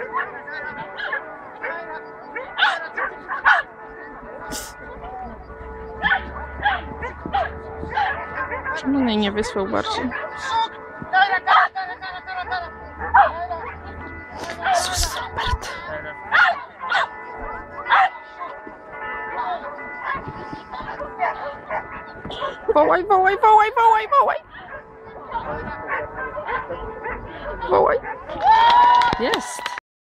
Czemu mnie nie wysłał bardziej? Jezus, Robert. Wołaj, wołaj, wołaj, wołaj, wołaj. Wołaj. Jest.